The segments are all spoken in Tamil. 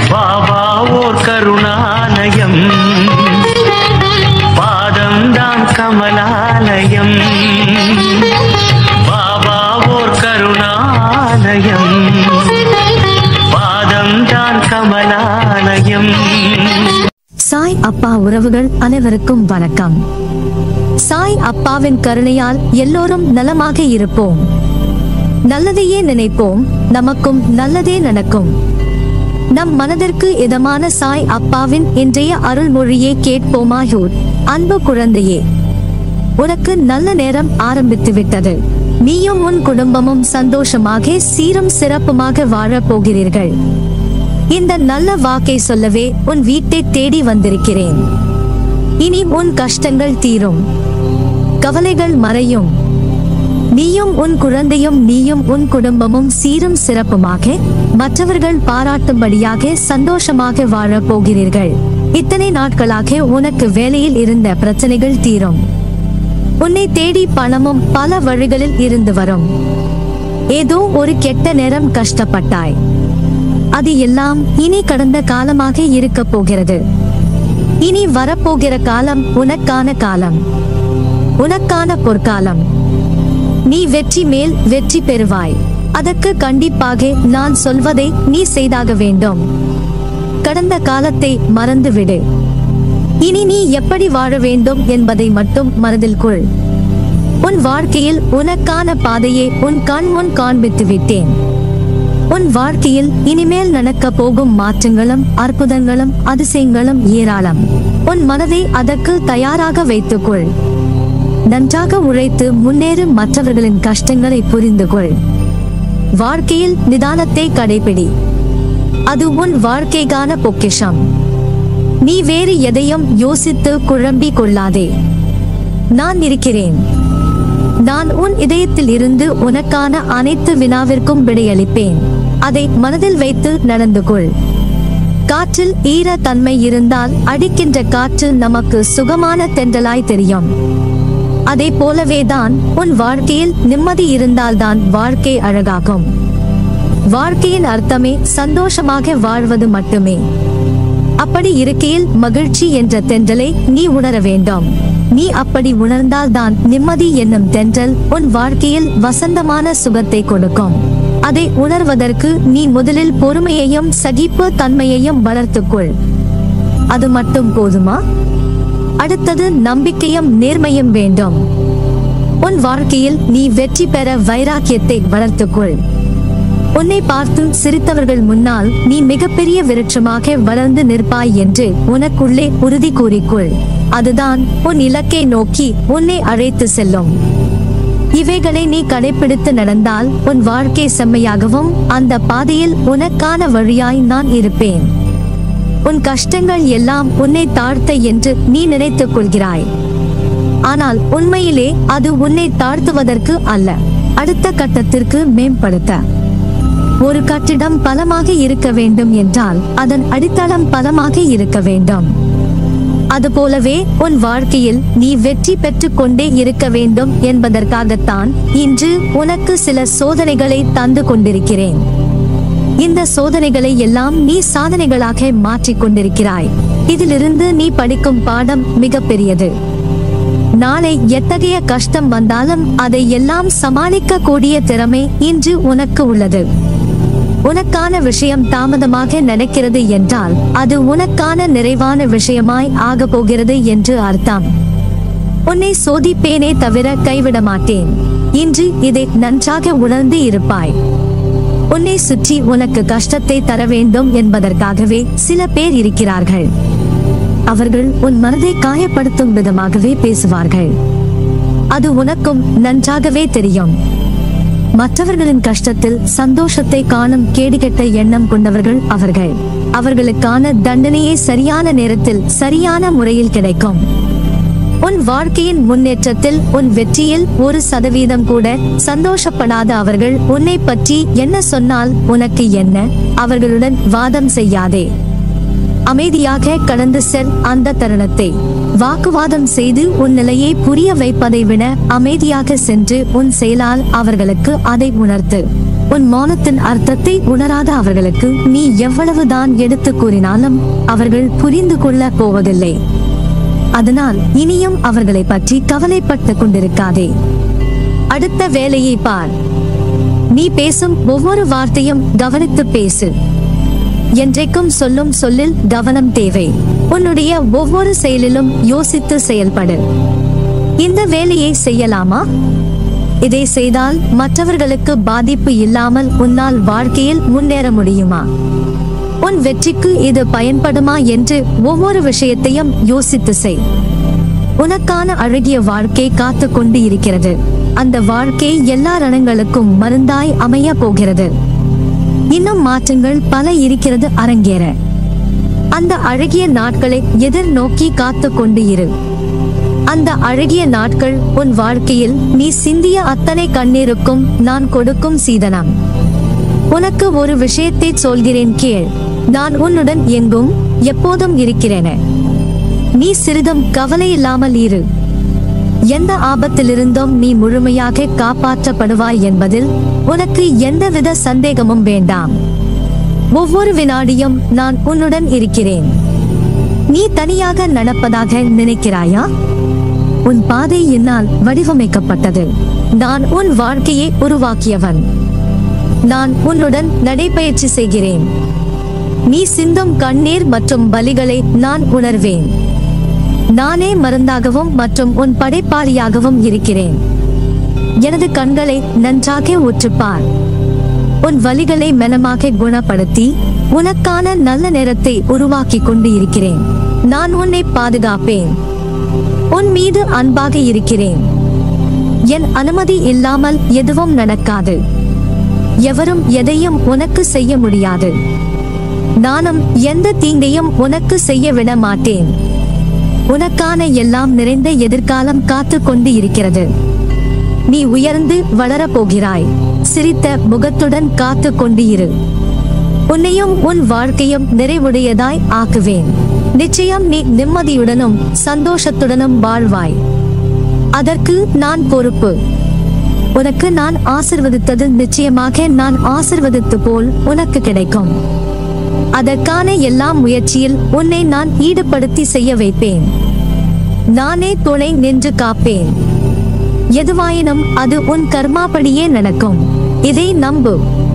பாபா ஓர் கருணாலயம், பாதம்தான் கமலாலயம். பாபா ஓர் கருணாலயம், பாதம்தான் கமலாலயம். சாய் அப்பா உறவுகள் அனைவருக்கும் வணக்கம். சாய் அப்பாவின் கருணையால் எல்லோரும் நலமாக இருப்போம். நல்லதையே நினைப்போம், நமக்கும் நல்லதே நடக்கும். நம் மனதிற்கு இதமான சாய் அப்பாவின் இன்றைய அருள்மொழியை கேட்போமாயூர். அன்பு குழந்தையே, உனக்கு நல்ல நேரம் ஆரம்பித்து விட்டது. நீயும் உன் குடும்பமும் சந்தோஷமாக சீரும் சிறப்புமாக வாழப் போகிறீர்கள். இந்த நல்ல வாக்கை சொல்லவே உன் வீட்டை தேடி வந்திருக்கிறேன். இனி உன் கஷ்டங்கள் தீரும், கவலைகள் மறையும். நீயும் உன் குழந்தையும் நீயும் உன் குடும்பமும் சீரும் சிறப்புமாக மற்றவர்கள் பாராட்டும்படியாக சந்தோஷமாக வாழப் போகிறீர்கள். இத்தனை நாட்களாக உனக்கு வேலையில் இருந்த பிரச்சனைகள் தீரும். உன்னை தேடி பணமும் பல வழிகளில் இருந்து வரும். ஏதோ ஒரு கெட்ட நேரம் கஷ்டப்பட்டாய், அது எல்லாம் இனி கடந்த காலமாக இருக்க போகிறது. இனி வரப்போகிற காலம் உனக்கான காலம், உனக்கான பொற்காலம். நீ வெற்றி மேல் வெற்றி பெறுவாய். அதற்கு கண்டிப்பாக நான் சொல்வதை நீ செய்தாக வேண்டும். கடந்த காலத்தை மறந்துவிடு. இனி நீ எப்படி வாழ வேண்டும் என்பதை மட்டும் மனதில் கொள். உன் வாழ்க்கையில் உனக்கான பாதையை உன் கண் முன் காண்பித்து விட்டேன். உன் வாழ்க்கையில் இனிமேல் நடக்க போகும் மாற்றங்களும் அற்புதங்களும் அதிசயங்களும் ஏராளம். உன் மனதை அதற்கு தயாராக வைத்துக்கொள். நன்றாக உழைத்து முன்னேறு. மற்றவர்களின் கஷ்டங்களை புரிந்து கொள். வாழ்க்கையில் நிதானத்தை கடைபிடி. அது உன் வாழ்க்கைக்கான பொக்கிஷம். நீ வேறு எதையும் யோசித்து குழம்பிக் கொள்ளாதே. நான் இருக்கிறேன். நான் உன் இதயத்தில் இருந்து உனக்கான அனைத்து வினாவிற்கும் விடையளிப்பேன். அதை மனதில் வைத்து நடந்து கொள். காற்றில் ஈர தன்மை இருந்தால் அடிக்கின்ற காற்று நமக்கு சுகமான தென்றலாய் தெரியும். அதை போலவேதான் உன் வாழ்க்கையில் நிம்மதி இருந்தால்தான் வாழ்க்கை அழகாகும். வாழ்க்கையின் அர்த்தமே சந்தோஷமாக வாழ்வது மட்டுமே. அப்படி இருக்கையில் மகிழ்ச்சி என்ற தென்றலை நீ உணர வேண்டும். நீ அப்படி உணர்ந்தால்தான் நிம்மதி என்னும் தென்றல் உன் வாழ்க்கையில் வசந்தமான சுகத்தை கொடுக்கும். அதை உணர்வதற்கு நீ முதலில் பொறுமையையும் சகிப்பு தன்மையையும் வளர்த்துக்கொள். அது மட்டும் போதுமா? அடுத்தது நம்பிக்கையும் நேர்மையும் வேண்டும். உன் வாழ்க்கையில் நீ வெற்றி பெற வைராக்கியத்தை வளர்த்துக்கொள். உன்னை பார்த்து சிரித்தவர்கள் முன்னால் நீ மிகப்பெரிய விருட்சமாக வளர்ந்து நிற்பாய் என்று உனக்குள்ளே உறுதி கூறிக்கொள். அதுதான் உன் இலக்கை நோக்கி உன்னை அழைத்து செல்லும். இவைகளை நீ கடைபிடித்து நடந்தால் உன் வாழ்க்கை செம்மையாகவும் அந்த பாதையில் உனக்கான வழியாய் நான் இருப்பேன். உன் கஷ்டங்கள் எல்லாம் உன்னை தாழ்த்த என்று நீ நினைத்துக் கொள்கிறாய். ஆனால் உண்மையிலே அது உன்னை தாழ்த்துவதற்கு அல்ல, அடுத்த கட்டத்திற்கு மேம்படுத்த. ஒரு கட்டிடம் பலமாக இருக்க வேண்டும் என்றால் அதன் அடித்தளம் பலமாக இருக்க வேண்டும். அதுபோலவே உன் வாழ்க்கையில் நீ வெற்றி பெற்றுக் கொண்டே இருக்க வேண்டும் என்பதற்காகத்தான் இன்று உனக்கு சில சோதனைகளை தந்து கொண்டிருக்கிறேன். இந்த சோதனைகளை எல்லாம் நீ சாதனைகளாக மாற்றிக் கொண்டிருக்கிறாய். இதிலிருந்து நீ படிக்கும் பாடம் மிக பெரியது. நாளை எத்தகைய கஷ்டம் வந்தாலும் அதை எல்லாம் சமாளிக்க கூடிய திறமை இன்று உனக்கு உள்ளது. உனக்கான விஷயம் தாமதமாக நடக்கிறது என்றால் அது உனக்கான நிறைவான விஷயமாய் ஆக போகிறது என்று அர்த்தம். உன்னை சோதிப்பேனே தவிர கைவிட மாட்டேன். இன்று இதை நன்றாக உணர்ந்து இருப்பாய். உன்னை சுற்றி உனக்கு கஷ்டத்தை தர வேண்டும் என்பதற்காகவே சில பேர் இருக்கிறார்கள். அவர்கள் உன் மனதை காயப்படுத்தும் விதமாகவே பேசுவார்கள். அது உனக்கும் நன்றாகவே தெரியும். மற்றவர்களின் கஷ்டத்தில் சந்தோஷத்தை காணும் கேடுகெட்ட எண்ணம் கொண்டவர்கள் அவர்கள். அவர்களுக்கான தண்டனையே சரியான நேரத்தில் சரியான முறையில் கிடைக்கும். உன் வாழ்க்கையின் முன்னேற்றத்தில் உன் வெற்றியில் 1% கூட சந்தோஷப்படாத அவர்கள் உன்னை பற்றி என்ன சொன்னால் உனக்கு என்ன? அவர்களுடன் வாதம் செய்யாதே. அமைதியாக கடந்து செல். அந்த தருணத்தை வாக்குவாதம் செய்து உன் நிலையை புரிய வைப்பதை விட அமைதியாக சென்று உன் செயலால் அவர்களுக்கு அதை உணர்த்து. உன் மௌனத்தின் அர்த்தத்தை உணராத அவர்களுக்கு நீ எவ்வளவுதான் எடுத்து கூறினாலும் அவர்கள் புரிந்து கொள்ள போவதில்லை. அதனால் இனியும் அவர்களை பற்றி கவலைப்பட்டு கொண்டிருக்காதே. அடுத்த வேலையை பார். நீ பேசும் ஒவ்வொரு வார்த்தையும் கவனித்து பேசு. என்றைக்கும் சொல்லும் சொல்லில் கவனம் தேவை. உன்னுடைய ஒவ்வொரு செயலிலும் யோசித்து செயல்படு. இந்த வேலையை செய்யலாமா? இதை செய்தால் மற்றவர்களுக்கு பாதிப்பு இல்லாமல் உன்னால் வாழ்க்கையில் முன்னேற முடியுமா? உன் வெற்றிக்கு இது பயன்படுமா என்று ஒவ்வொரு விஷயத்தையும் யோசித்து செய். உனக்கான அழகிய வாழ்க்கை காத்து கொண்டு இருக்கிறது. அந்த வாழ்க்கை எல்லா ரணங்களுக்கும் மருந்தாய் அமைய போகிறது. இன்னும் மாற்றங்கள் பல இருக்கிறது அரங்கேற. அந்த அழகிய நாட்களை எதிர்நோக்கி காத்து கொண்டு இரு. அந்த அழகிய நாட்கள் உன் வாழ்க்கையில் நீ சிந்திய அத்தனை கண்ணீருக்கும் நான் கொடுக்கும் சீதனம். உனக்கு ஒரு விஷயத்தை சொல்கிறேன் கேள். நான் உன்னுடன் எங்கும் எப்போதும் இருக்கிறேன். நீ சிறிதும் கவலை இல்லாமல் இரு. எந்த ஆபத்திலிருந்தும் நீ முழுமையாக காப்பாற்றப்படுவாய் என்பதில் உனக்கு எந்தவித சந்தேகமும் வேண்டாம். ஒவ்வொரு வினாடியும் நான் உன்னுடன் இருக்கிறேன். நீ தனியாக நடப்பதாக நினைக்கிறாயா? உன் பாதை என்னால் வடிவமைக்கப்பட்டது. நான் உன் வாழ்க்கையை உருவாக்கியவன். நான் உன்னுடன் நடைபயிற்சி செய்கிறேன். நீ சிந்தும் கண்ணீர் மற்றும் பலிகளை நான் உணர்வேன். நானே மருந்தாகவும் மற்றும் உன் படைப்பாளியாகவும் இருக்கிறேன். எனது கண்களை நன்றாக உற்றுப்பார். உன் வலிகளை மெனமாக குணப்படுத்தி உனக்கான நல்ல நேரத்தை உருவாக்கி கொண்டு இருக்கிறேன். நான் உன்னை பாதுகாப்பேன். உன் மீது அன்பாக இருக்கிறேன். என் அனுமதி இல்லாமல் எதுவும் நடக்காது. எவரும் எதையும் உனக்கு செய்ய முடியாது. நானும் எந்த தீங்கையும் உனக்கு செய்ய விட மாட்டேன். உனக்கான எல்லாம் நிறைந்த எதிர்காலம் காத்து கொண்டு இருக்கிறது. நீ உயர்ந்து வளரப் போகிறாய். சிரித்த முகத்துடன் காத்து கொண்டு இரு. உன்னையும் உன் வாழ்க்கையும் நிறைவுடையதாய் ஆக்குவேன். நிச்சயம் நீ நிம்மதியுடனும் சந்தோஷத்துடனும் வாழ்வாய். அதற்கு நான் பொறுப்பு. உனக்கு நான் ஆசிர்வதித்தது நிச்சயமாக நான் ஆசிர்வதித்து போல் உனக்கு கிடைக்கும். அதற்கான எல்லா முயற்சியில் உன்னை நான் ஈடுபடுத்தி செய்ய வைப்பேன். நானே துணை நின்று காப்பேன். எதுவாயினும் அது உன் கர்மாபடியே நடக்கும். இதை நம்பு.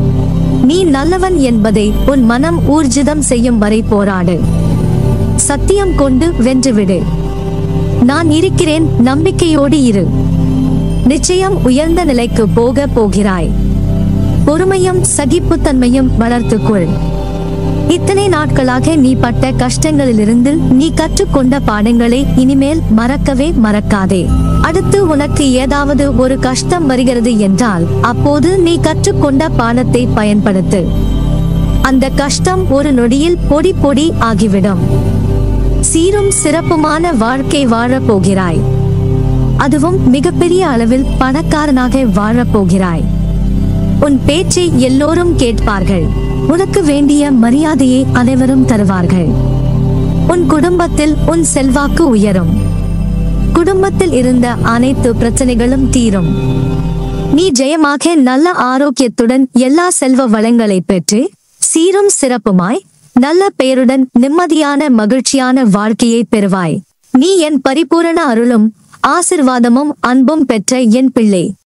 நீ நல்லவன் என்பதை உன் மனம் ஊர்ஜிதம் செய்யும் வரை போராடு. சத்தியம் கொண்டு வென்றுவிடு. நான் இருக்கிறேன், நம்பிக்கையோடு இரு. நிச்சயம் உயர்ந்த நிலைக்கு போக போகிறாய். பொறுமையும் சகிப்புத்தன்மையும் வளர்த்துக்கொள். இத்தனை நாட்களாக நீ பட்ட கஷ்டங்களிலிருந்து நீ கற்றுக்கொண்ட பாடங்களை இனிமேல் மறக்கவே மறக்காதே. அடுத்து உனக்கு ஏதாவது ஒரு கஷ்டம் வருகிறது என்றால் அப்போது நீ கற்றுக்கொண்ட பாடத்தை பயன்படுத்து. அந்த கஷ்டம் ஒரு நொடியில் பொடி பொடி ஆகிவிடும். சீரும் சிறப்புமான வாழ்க்கை வாழப் போகிறாய். அதுவும் மிகப்பெரிய அளவில் பணக்காரனாக வாழப் போகிறாய். உன் பேச்சை எல்லோரும் கேட்பார்கள். உனக்கு வேண்டிய மரியாதையை அனைவரும் தருவார்கள். உன் குடும்பத்தில் உன் செல்வாக்கு உயரும். குடும்பத்தில் இருந்த அனைத்து பிரச்சனைகளும் தீரும். நீ ஜெயமாக நல்ல ஆரோக்கியத்துடன் எல்லா செல்வ வளங்களை பெற்று சீரும் சிறப்புமாய் நல்ல பெயருடன் நிம்மதியான மகிழ்ச்சியான வாழ்க்கையை பெறுவாய். நீ என் பரிபூரண அருளும் ஆசிர்வாதமும் அன்பும் பெற்ற என் பிள்ளை.